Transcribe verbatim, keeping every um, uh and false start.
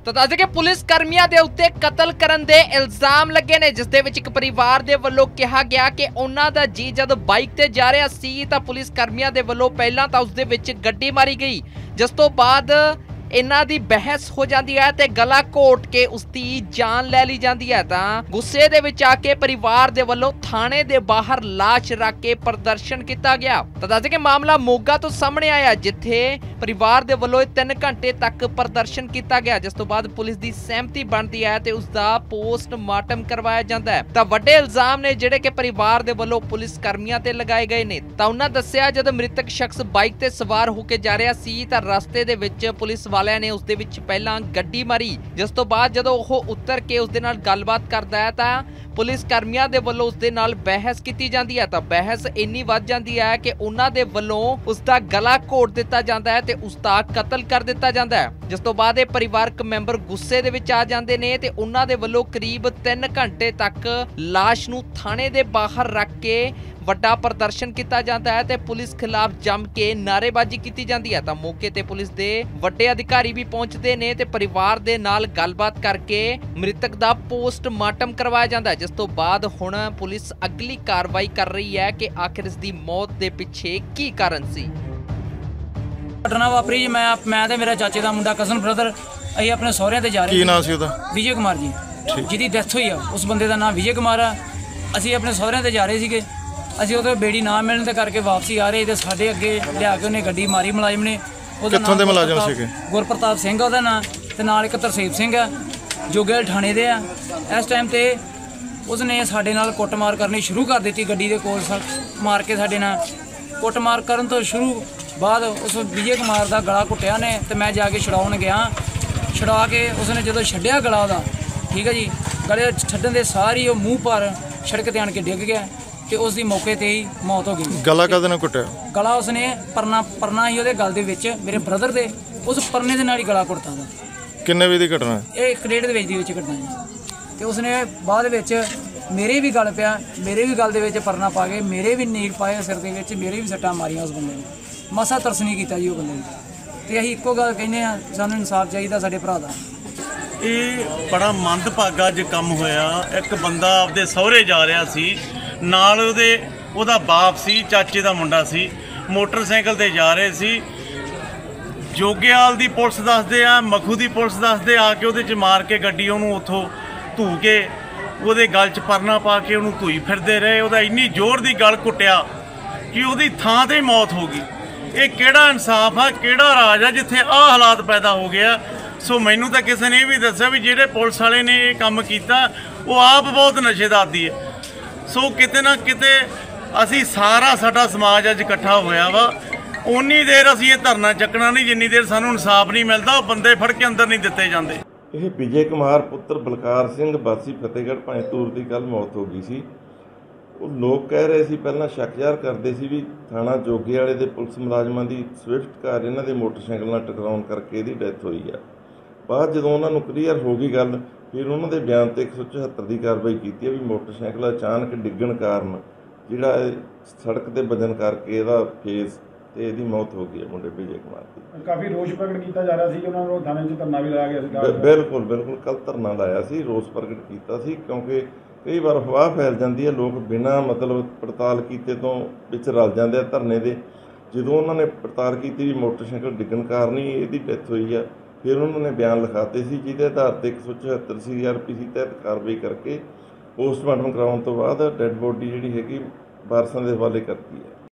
ਤਾਂ ਦੱਸ ਕਿ ਪੁਲਿਸ ਕਰਮੀਆਂ ਦੇ ਉੱਤੇ ਕਤਲ ਕਰਨ ਦੇ ਇਲਜ਼ਾਮ ਲੱਗੇ ਨੇ, ਜਿਸ ਦੇ ਵਿੱਚ ਇੱਕ ਪਰਿਵਾਰ ਦੇ ਵੱਲੋਂ ਕਿਹਾ ਗਿਆ ਕਿ ਉਹਨਾਂ ਦਾ ਜੀ ਜਦ ਬਾਈਕ ਤੇ ਜਾ ਰਿਹਾ ਸੀ ਤਾਂ ਪੁਲਿਸ ਕਰਮੀਆਂ ਦੇ ਵੱਲੋਂ ਪਹਿਲਾਂ ਤਾਂ ਉਸ ਦੇ ਵਿੱਚ ਗੱਡੀ ਮਾਰੀ ਗਈ, ਜਿਸ ਤੋਂ ਬਾਅਦ ਇਹਨਾਂ ਦੀ ਬਹਿਸ ਹੋ ਜਾਂਦੀ ਹੈ ਤੇ ਗਲਾ ਘੋਟ ਕੇ ਉਸ ਦੀ ਜਾਨ ਲੈ ਲਈ ਜਾਂਦੀ ਹੈ। ਤਾਂ ਗੁੱਸੇ ਦੇ ਵਿੱਚ ਆ ਕੇ ਪਰਿਵਾਰ ਦੇ ਵੱਲੋਂ ਥਾਣੇ ਦੇ ਬਾਹਰ ਲਾਸ਼ ਰੱਖ ਕੇ ਪ੍ਰਦਰਸ਼ਨ ਕੀਤਾ ਗਿਆ। ਤਾਂ ਦੱਸ ਕਿ ਮਾਮਲਾ ਮੋਗਾ ਤੋਂ ਸਾਹਮਣੇ ਆਇਆ, ਜਿੱਥੇ ਪਰਿਵਾਰ ਦੇ ਵੱਲੋਂ ਤਿੰਨ ਘੰਟੇ ਤੱਕ ਪ੍ਰਦਰਸ਼ਨ ਕੀਤਾ ਗਿਆ, ਜਿਸ ਤੋਂ ਬਾਅਦ ਪੁਲਿਸ ਦੀ ਸਹਿਮਤੀ ਬਣਦੀ ਹੈ ਤੇ ਉਸ ਦਾ ਪੋਸਟਮਾਰਟਮ ਕਰਵਾਇਆ ਜਾਂਦਾ ਹੈ। ਤਾਂ ਵੱਡੇ ਇਲਜ਼ਾਮ ਨੇ ਜਿਹੜੇ ਕਿ ਪਰਿਵਾਰ ਦੇ ਵੱਲੋਂ ਪੁਲਿਸ ਕਰਮੀਆਂ ਤੇ ਲਗਾਏ ਗਏ ਨੇ। ਤਾਂ ਉਹਨਾਂ ਦੱਸਿਆ ਜਦ ਮ੍ਰਿਤਕ ਸ਼ਖਸ ਬਾਈਕ ਤੇ ਸਵਾਰ ਹੋ ਕੇ ਜਾ ਰਿਹਾ ਸੀ ਤਾਂ ਰਸਤੇ ਦੇ ਵਿੱਚ ਪੁਲਿਸ ਵਾਲਿਆਂ ਨੇ ਉਸ ਦੇ ਵਿੱਚ ਪਹਿਲਾਂ ਗੱਡੀ ਮਾਰੀ, ਜਿਸ ਤੋਂ ਬਾਅਦ ਜਦੋਂ ਉਹ ਉਤਰ ਕੇ ਉਸ ਦੇ ਨਾਲ ਗੱਲਬਾਤ ਕਰਦਾ ਹੈ ਤਾਂ ਪੁਲਿਸ ਕਰਮੀਆਂ ਦੇ ਵੱਲੋਂ ਉਸ ਦੇ ਨਾਲ ਬਹਿਸ ਕੀਤੀ ਜਾਂਦੀ ਹੈ। ਤਾਂ ਬਹਿਸ ਇੰਨੀ ਵੱਧ ਜਾਂਦੀ ਹੈ ਕਿ ਉਹਨਾਂ ਦੇ ਵੱਲੋਂ ਉਸ ਦਾ ਗਲਾ ਘੋਟ ਦਿੱਤਾ ਜਾਂਦਾ ਹੈ ਤੇ ਉਸ ਦਾ ਕਤਲ ਕਰ ਦਿੱਤਾ ਜਾਂਦਾ ਹੈ, ਜਿਸ ਤੋਂ ਬਾਅਦ ਇਹ ਪਰਿਵਾਰਕ ਮੈਂਬਰ ਗੁੱਸੇ ਦੇ ਵਿੱਚ ਆ ਜਾਂਦੇ ਨੇ ਤੇ ਉਹਨਾਂ ਦੇ ਵੱਲੋਂ ਕਰੀਬ ਤਿੰਨ ਘੰਟੇ ਤੱਕ ਲਾਸ਼ ਨੂੰ ਥਾਣੇ ਦੇ ਬਾਹਰ ਰੱਖ ਕੇ ਵੱਡਾ ਪ੍ਰਦਰਸ਼ਨ ਕੀਤਾ ਜਾਂਦਾ ਹੈ ਤੇ ਪੁਲਿਸ ਖਿਲਾਫ ਜੰਮ ਕੇ ਨਾਅਰੇਬਾਜ਼ੀ ਕੀਤੀ ਜਾਂਦੀ ਹੈ। ਤਾਂ ਮੌਕੇ ਤੇ ਪੁਲਿਸ ਦੇ ਵੱਡੇ ਅਧਿਕਾਰੀ ਵੀ ਪਹੁੰਚਦੇ ਨੇ ਤੇ ਪਰਿਵਾਰ ਦੇ ਨਾਲ ਗੱਲਬਾਤ ਕਰਕੇ ਮ੍ਰਿਤਕ ਦਾ ਪੋਸਟਮਾਰਟਮ ਕਰਵਾਇਆ ਜਾਂਦਾ ਹੈ, ਜਿਸ ਤੋਂ ਬਾਅਦ ਹੁਣ ਪੁਲਿਸ ਅਗਲੀ ਕਾਰਵਾਈ ਕਰ ਰਹੀ ਹੈ ਕਿ ਆਖਿਰ ਇਸ ਦੀ ਮੌਤ ਦੇ ਪਿੱਛੇ ਕੀ ਕਾਰਨ ਸੀ। ਘਟਨਾ ਵਾਪਰੀ ਜੀ, ਮੈਂ ਮੈਂ ਤੇ ਮੇਰਾ ਚਾਚੇ ਦਾ ਮੁੰਡਾ ਕਜ਼ਨ ਬ੍ਰਦਰ ਅਸੀਂ ਆਪਣੇ ਸਹੁਰਿਆਂ ਤੇ ਜਾ ਰਹੇ। ਕੀ ਨਾਮ ਸੀ ਉਹਦਾ? ਵਿਜੇ ਕੁਮਾਰ ਜੀ, ਜਿਹਦੀ ਡੈਥ ਹੋਈ ਆ ਉਸ ਬੰਦੇ ਦਾ ਨਾਮ ਵਿਜੇ ਕੁਮਾਰ ਆ। ਅਸੀਂ ਆਪਣੇ ਸਹੁਰਿਆਂ ਤੇ ਜਾ ਰਹੇ ਸੀਗੇ। ਅਸੀਂ ਉਹਦੇ ਬੇੜੀ ਨਾ ਮਿਲਣ ਦੇ ਕਰਕੇ ਵਾਪਸੀ ਆ ਰਹੇ ਤੇ ਸਾਡੇ ਅੱਗੇ ਲਿਆ ਕੇ ਉਹਨੇ ਗੱਡੀ ਮਾਰੀ ਮੁਲਾਜ਼ਮ ਨੇ। ਕਿੱਥੋਂ ਦੇ ਮੁਲਾਜ਼ਮ ਸੀਗੇ? ਗੁਰਪ੍ਰਤਾਪ ਸਿੰਘ ਉਹਦਾ ਨਾਂ, ਤੇ ਨਾਲ ਇੱਕ ਤਰਸੇਮ ਸਿੰਘ ਆ, ਜੋਗੇਲ ਥਾਣੇ ਦੇ ਆ। ਇਸ ਟਾਈਮ ਤੇ ਉਸਨੇ ਸਾਡੇ ਨਾਲ ਕੁੱਟਮਾਰ ਕਰਨੀ ਸ਼ੁਰੂ ਕਰ ਦਿੱਤੀ, ਗੱਡੀ ਦੇ ਕੋਲ ਮਾਰ ਕੇ ਸਾਡੇ ਨਾਲ ਕੁੱਟਮਾਰ ਕਰਨ ਤੋਂ ਸ਼ੁਰੂ ਬਾਅਦ ਉਸ ਵਿਜੇ ਕੁਮਾਰ ਦਾ ਗਲਾ ਘੁੱਟਿਆ ਨੇ ਤੇ ਮੈਂ ਜਾ ਕੇ ਛੁਡਾਉਣ ਗਿਆ। ਛੁਡਾ ਕੇ ਉਸਨੇ ਜਦੋਂ ਛੱਡਿਆ ਗਲਾ ਉਹਦਾ, ਠੀਕ ਹੈ ਜੀ, ਗਲੇ ਛੱਡਣ ਦੇ ਸਾਰੀ ਉਹ ਮੂੰਹ ਪਰ ਸੜਕ ਤੇ ਆਣ ਕੇ ਡਿੱਗ ਗਿਆ ਤੇ ਉਸ ਦੀ ਮੌਕੇ ਤੇ ਹੀ ਮੌਤ ਹੋ ਗਈ। ਗਲਾ ਕਦੇ ਨਾ ਘੁੱਟਿਆ? ਗਲਾ ਉਸਨੇ ਪਰਨਾ ਪਰਨਾ ਹੀ ਉਹਦੇ ਗਲ ਦੇ ਵਿੱਚ, ਮੇਰੇ ਬ੍ਰਦਰ ਦੇ, ਉਸ ਪਰਨੇ ਦੇ ਨਾਲ ਹੀ ਗਲਾ ਘੁੱਟਦਾ ਦਾ। ਕਿੰਨੇ ਵਜੇ ਦੀ ਘਟਨਾ? ਇਹ ਇੱਕ ਡੇਢ ਦੇ ਵਿੱਚ ਦੀ ਵਿੱਚ ਘਟਨਾ ਹੈ। ਤੇ ਉਸਨੇ ਬਾਅਦ ਵਿੱਚ ਮੇਰੇ ਵੀ ਗਲ ਪਿਆ, ਮੇਰੇ ਵੀ ਗਲ ਦੇ ਵਿੱਚ ਪਰਨਾ ਪਾ ਕੇ ਮੇਰੇ ਵੀ ਨੀਲ ਪਾਏ ਸਿਰ ਦੇ ਵਿੱਚ, ਮੇਰੇ ਵੀ ਸੱਟਾਂ ਮਾਰੀਆਂ ਉਸ ਬੰਦੇ ਨੇ। ਮਸਾ ਤਰਸ ਨਹੀਂ ਕੀਤਾ ਜੀ ਉਹ ਬੰਦੇ ਨੇ। ਤੇ ਅਸੀਂ ਇੱਕੋ ਗੱਲ ਕਹਿੰਦੇ ਹਾਂ, ਸਾਨੂੰ ਇਨਸਾਫ ਚਾਹੀਦਾ ਸਾਡੇ ਭਰਾ ਦਾ। ਇਹ ਬੜਾ ਮੰਦਭਾਗਾ ਅੱਜ ਕੰਮ ਹੋਇਆ। ਇੱਕ ਬੰਦਾ ਆਪਦੇ ਸਹੁਰੇ ਜਾ ਰਿਹਾ ਸੀ, ਨਾਲ ਉਹਦੇ ਉਹਦਾ ਬਾਪ ਸੀ, ਚਾਚੇ ਦਾ ਮੁੰਡਾ ਸੀ, ਮੋਟਰਸਾਈਕਲ ਤੇ ਜਾ ਰਹੇ ਸੀ। ਜੋਗੇਵਾਲ ਦੀ ਪੁਲਿਸ ਦੱਸਦੇ ਆ, ਮਖੂ ਦੀ ਪੁਲਿਸ ਦੱਸਦੇ ਆ ਕੇ ਉਹਦੇ 'ਚ ਮਾਰ ਕੇ ਗੱਡੀ ਉਹਨੂੰ ਉੱਥੋਂ ਧੂ ਕੇ ਉਹਦੇ ਗਲ 'ਚ ਪਰਨਾ ਪਾ ਕੇ ਉਹਨੂੰ ਧੂਈ ਫਿਰਦੇ ਰਹੇ। ਉਹਦਾ ਇੰਨੀ ਜ਼ੋਰ ਦੀ ਗਲ ਘੁੱਟਿਆ ਕਿ ਉਹਦੀ ਥਾਂ 'ਤੇ ਮੌਤ ਹੋ ਗਈ। ਇਹ ਕਿਹੜਾ ਇਨਸਾਫ ਆ, ਕਿਹੜਾ ਰਾਜ ਆ ਜਿੱਥੇ ਆਹ ਹਾਲਾਤ ਪੈਦਾ ਹੋ ਗਿਆ। ਸੋ ਮੈਨੂੰ ਤਾਂ ਕਿਸੇ ਨੇ ਇਹ ਵੀ ਦੱਸਿਆ ਵੀ ਜਿਹੜੇ ਪੁਲਿਸ ਵਾਲੇ ਨੇ ਇਹ ਕੰਮ ਕੀਤਾ ਉਹ ਆਪ ਬਹੁਤ ਨਸ਼ੇ ਦਾ ਆਦੀ ਹੈ। ਸੋ ਕਿਤੇ ਨਾ ਕਿਤੇ ਅਸੀਂ ਸਾਰਾ ਸਾਡਾ ਸਮਾਜ ਅੱਜ ਇਕੱਠਾ ਹੋਇਆ ਵਾ। ਉਨੀ ਦੇਰ ਅਸੀਂ ਇਹ ਧਰਨਾ ਚੱਕਣਾ ਨਹੀਂ ਜਿੰਨੀ ਦੇਰ ਸਾਨੂੰ ਇਨਸਾਫ ਨਹੀਂ ਮਿਲਦਾ। ਉਹ ਬੰਦੇ ਫੜ ਕੇ ਅੰਦਰ ਨਹੀਂ ਦਿੱਤੇ ਜਾਂਦੇ। ਇਹ ਵਿਜੇ ਕੁਮਾਰ ਪੁੱਤਰ ਬਲਕਾਰ ਸਿੰਘ ਵਾਸੀ ਫਤਿਹਗੜ੍ਹ ਭਾਏਤੂਰ ਦੀ ਕੱਲ੍ਹ ਮੌਤ ਹੋ ਗਈ ਸੀ। ਉਹ ਲੋਕ ਕਹਿ ਰਹੇ ਸੀ, ਪਹਿਲਾਂ ਸ਼ੱਕ ਜ਼ਾਹਰ ਕਰਦੇ ਸੀ ਵੀ ਥਾਣਾ ਜੋਗੇ ਵਾਲੇ ਦੇ ਪੁਲਿਸ ਮੁਲਾਜ਼ਮਾਂ ਦੀ ਸਵਿਫਟ ਕਾਰ ਇਹਨਾਂ ਦੇ ਮੋਟਰਸਾਈਕਲ ਨਾਲ ਟਕਰਾਉਣ ਕਰਕੇ ਇਹਦੀ ਡੈਥ ਹੋਈ ਆ। ਬਾਅਦ ਜਦੋਂ ਉਹਨਾਂ ਨੂੰ ਕਲੀਅਰ ਹੋ ਗਈ ਗੱਲ, ਫਿਰ ਉਹਨਾਂ ਦੇ ਬਿਆਨ 'ਤੇ ਇੱਕ ਸੌ ਚੁਹੱਤਰ ਦੀ ਕਾਰਵਾਈ ਕੀਤੀ ਹੈ ਵੀ ਮੋਟਰਸਾਈਕਲ ਅਚਾਨਕ ਡਿੱਗਣ ਕਾਰਨ ਜਿਹੜਾ ਸੜਕ 'ਤੇ ਵੱਜਣ ਕਰਕੇ ਇਹਦਾ ਫੇਸ ਤੇ ਇਹਦੀ ਮੌਤ ਹੋ ਗਈ ਹੈ ਮੁੰਡੇ ਵਿਜੇ ਕੁਮਾਰ ਦੀ। ਕਾਫੀ ਰੋਸ ਪ੍ਰਗਟ ਕੀਤਾ ਜਾ ਰਿਹਾ ਸੀ, ਉਹਨਾਂ ਨੂੰ ਥਾਣੇ 'ਚ ਧਰਨਾ ਵੀ ਲਾਇਆ ਗਿਆ ਸੀ। ਬਿਲਕੁਲ ਬਿਲਕੁਲ ਕੱਲ੍ਹ ਧਰਨਾ ਲਾਇਆ ਸੀ, ਰੋਸ ਪ੍ਰਗਟ ਕੀਤਾ ਸੀ, ਕਿਉਂਕਿ ਕਈ ਵਾਰ ਅਫਵਾਹ ਫੈਲ ਜਾਂਦੀ ਹੈ, ਲੋਕ ਬਿਨਾਂ ਮਤਲਬ ਪੜਤਾਲ ਕੀਤੇ ਤੋਂ ਵਿੱਚ ਰਲ ਜਾਂਦੇ ਆ ਧਰਨੇ ਦੇ। ਜਦੋਂ ਉਹਨਾਂ ਨੇ ਪੜਤਾਲ ਕੀਤੀ ਵੀ ਮੋਟਰਸਾਈਕਲ ਡਿੱਗਣ ਕਾਰਨ ਹੀ ਇਹਦੀ ਡੈਥ ਹੋਈ ਆ, ਫਿਰ ਉਹਨਾਂ ਨੇ ਬਿਆਨ ਲਿਖਾਤੇ ਸੀ, ਜਿਹਦੇ ਆਧਾਰ 'ਤੇ ਇੱਕ ਸੌ ਚੁਹੱਤਰ ਸੀ ਆਰ ਪੀ ਸੀ ਤਹਿਤ ਕਾਰਵਾਈ ਕਰਕੇ ਪੋਸਟਮਾਰਟਮ ਕਰਾਉਣ ਤੋਂ ਬਾਅਦ ਡੈੱਡ ਬੋਡੀ ਜਿਹੜੀ ਹੈਗੀ ਵਾਰਸਾਂ ਦੇ ਹਵਾਲੇ ਕਰਤੀ ਹੈ।